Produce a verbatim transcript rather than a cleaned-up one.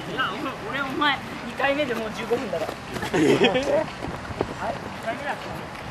いや、俺お前にかいめでもうじゅうごふんだから。はい、にかいめだった。